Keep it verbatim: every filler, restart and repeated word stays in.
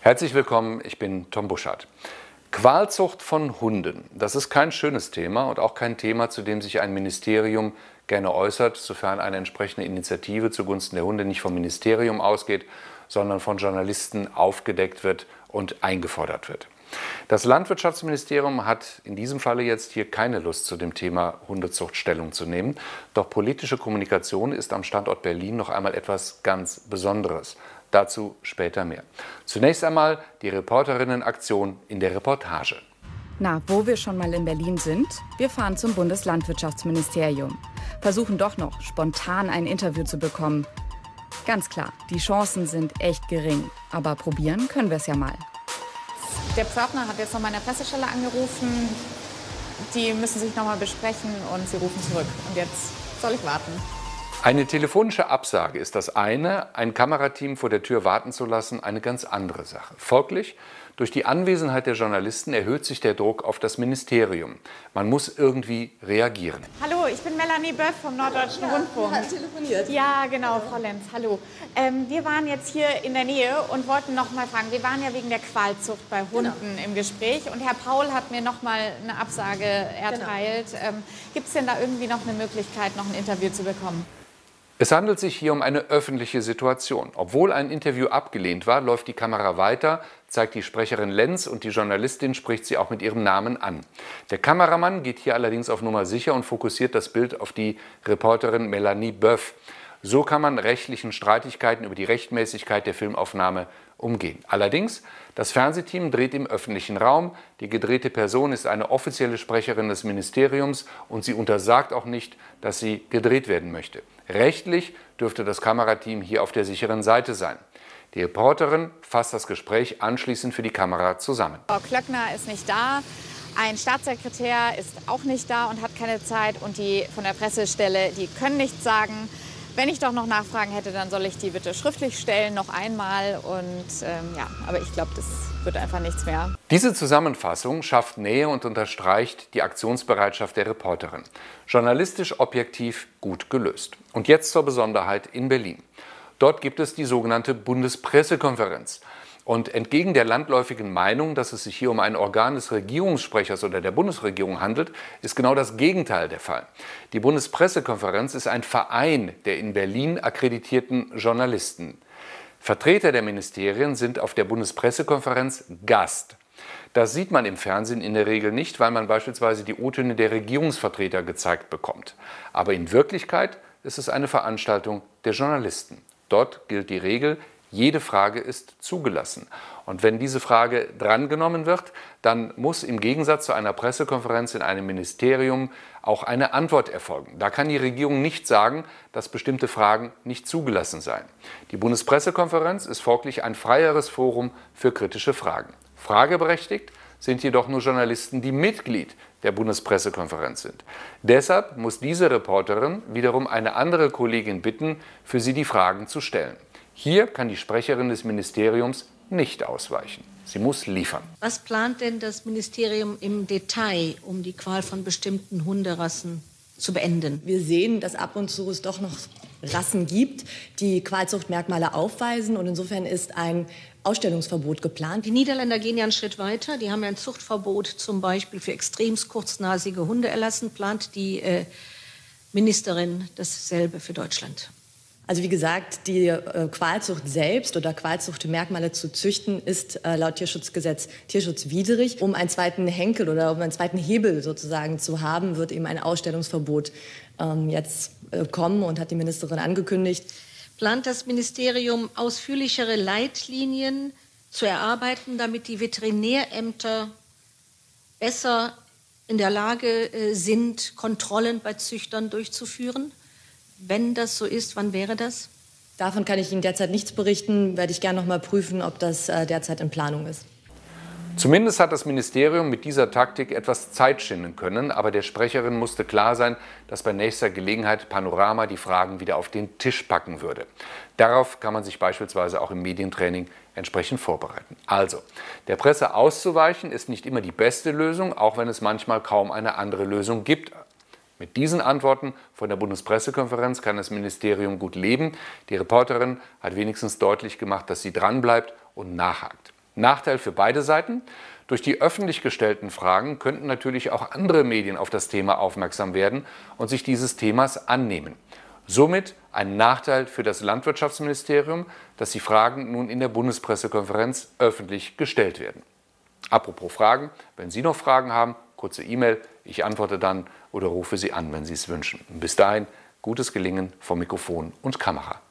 Herzlich willkommen, ich bin Tom Buschardt. Qualzucht von Hunden, das ist kein schönes Thema und auch kein Thema, zu dem sich ein Ministerium gerne äußert, sofern eine entsprechende Initiative zugunsten der Hunde nicht vom Ministerium ausgeht, sondern von Journalisten aufgedeckt wird und eingefordert wird. Das Landwirtschaftsministerium hat in diesem Falle jetzt hier keine Lust, zu dem Thema Hundezucht Stellung zu nehmen. Doch politische Kommunikation ist am Standort Berlin noch einmal etwas ganz Besonderes. Dazu später mehr. Zunächst einmal die Reporterinnenaktion in der Reportage. Na, wo wir schon mal in Berlin sind, wir fahren zum Bundeslandwirtschaftsministerium. Versuchen doch noch spontan ein Interview zu bekommen. Ganz klar, die Chancen sind echt gering. Aber probieren können wir es ja mal. Der Pförtner hat jetzt noch mal in der Pressestelle angerufen. Die müssen sich noch mal besprechen und sie rufen zurück. Und jetzt soll ich warten. Eine telefonische Absage ist das eine, ein Kamerateam vor der Tür warten zu lassen, eine ganz andere Sache. Folglich, durch die Anwesenheit der Journalisten erhöht sich der Druck auf das Ministerium. Man muss irgendwie reagieren. Hallo, ich bin Melanie Böff vom Norddeutschen ja, Rundfunk. Ja, telefoniert. Ja, genau, Frau Lenz, hallo. Ähm, wir waren jetzt hier in der Nähe und wollten noch mal fragen, wir waren ja wegen der Qualzucht bei Hunden genau. im Gespräch und Herr Paul hat mir noch mal eine Absage erteilt. Genau. Ähm, Gibt es denn da irgendwie noch eine Möglichkeit, noch ein Interview zu bekommen? Es handelt sich hier um eine öffentliche Situation. Obwohl ein Interview abgelehnt war, läuft die Kamera weiter, zeigt die Sprecherin Lenz und die Journalistin spricht sie auch mit ihrem Namen an. Der Kameramann geht hier allerdings auf Nummer sicher und fokussiert das Bild auf die Reporterin Melanie Böff. So kann man rechtlichen Streitigkeiten über die Rechtmäßigkeit der Filmaufnahme umgehen. Allerdings, das Fernsehteam dreht im öffentlichen Raum. Die gedrehte Person ist eine offizielle Sprecherin des Ministeriums und sie untersagt auch nicht, dass sie gedreht werden möchte. Rechtlich dürfte das Kamerateam hier auf der sicheren Seite sein. Die Reporterin fasst das Gespräch anschließend für die Kamera zusammen. Frau Klöckner ist nicht da, ein Staatssekretär ist auch nicht da und hat keine Zeit und die von der Pressestelle, die können nichts sagen. Wenn ich doch noch Nachfragen hätte, dann soll ich die bitte schriftlich stellen, noch einmal. Und ähm, ja, aber ich glaube, das wird einfach nichts mehr. Diese Zusammenfassung schafft Nähe und unterstreicht die Aktionsbereitschaft der Reporterin. Journalistisch objektiv gut gelöst. Und jetzt zur Besonderheit in Berlin. Dort gibt es die sogenannte Bundespressekonferenz. Und entgegen der landläufigen Meinung, dass es sich hier um ein Organ des Regierungssprechers oder der Bundesregierung handelt, ist genau das Gegenteil der Fall. Die Bundespressekonferenz ist ein Verein der in Berlin akkreditierten Journalisten. Vertreter der Ministerien sind auf der Bundespressekonferenz Gast. Das sieht man im Fernsehen in der Regel nicht, weil man beispielsweise die O-Töne der Regierungsvertreter gezeigt bekommt. Aber in Wirklichkeit ist es eine Veranstaltung der Journalisten. Dort gilt die Regel: Jede Frage ist zugelassen. Und wenn diese Frage drangenommen wird, dann muss im Gegensatz zu einer Pressekonferenz in einem Ministerium auch eine Antwort erfolgen. Da kann die Regierung nicht sagen, dass bestimmte Fragen nicht zugelassen seien. Die Bundespressekonferenz ist folglich ein freieres Forum für kritische Fragen. Frageberechtigt sind jedoch nur Journalisten, die Mitglied der Bundespressekonferenz sind. Deshalb muss diese Reporterin wiederum eine andere Kollegin bitten, für sie die Fragen zu stellen. Hier kann die Sprecherin des Ministeriums nicht ausweichen. Sie muss liefern. Was plant denn das Ministerium im Detail, um die Qual von bestimmten Hunderassen zu beenden? Wir sehen, dass ab und zu es doch noch Rassen gibt, die Qualzuchtmerkmale aufweisen. Und insofern ist ein Ausstellungsverbot geplant. Die Niederländer gehen ja einen Schritt weiter. Die haben ja ein Zuchtverbot zum Beispiel für extremst kurznasige Hunde erlassen. Plant die äh, Ministerin dasselbe für Deutschland? Also wie gesagt, die äh, Qualzucht selbst oder Qualzuchtmerkmale zu züchten, ist äh, laut Tierschutzgesetz tierschutzwidrig. Um einen zweiten Henkel oder um einen zweiten Hebel sozusagen zu haben, wird eben ein Ausstellungsverbot ähm, jetzt äh, kommen und hat die Ministerin angekündigt. Plant das Ministerium ausführlichere Leitlinien zu erarbeiten, damit die Veterinärämter besser in der Lage äh, sind, Kontrollen bei Züchtern durchzuführen? Wenn das so ist, wann wäre das? Davon kann ich Ihnen derzeit nichts berichten. Werde ich gerne noch mal prüfen, ob das äh, derzeit in Planung ist. Zumindest hat das Ministerium mit dieser Taktik etwas Zeit schinden können, aber der Sprecherin musste klar sein, dass bei nächster Gelegenheit Panorama die Fragen wieder auf den Tisch packen würde. Darauf kann man sich beispielsweise auch im Medientraining entsprechend vorbereiten. Also, der Presse auszuweichen ist nicht immer die beste Lösung, auch wenn es manchmal kaum eine andere Lösung gibt. Mit diesen Antworten von der Bundespressekonferenz kann das Ministerium gut leben. Die Reporterin hat wenigstens deutlich gemacht, dass sie dranbleibt und nachhakt. Nachteil für beide Seiten: Durch die öffentlich gestellten Fragen könnten natürlich auch andere Medien auf das Thema aufmerksam werden und sich dieses Themas annehmen. Somit ein Nachteil für das Landwirtschaftsministerium, dass die Fragen nun in der Bundespressekonferenz öffentlich gestellt werden. Apropos Fragen, wenn Sie noch Fragen haben, kurze E-Mail, ich antworte dann oder rufe Sie an, wenn Sie es wünschen. Bis dahin, gutes Gelingen vor Mikrofon und Kamera.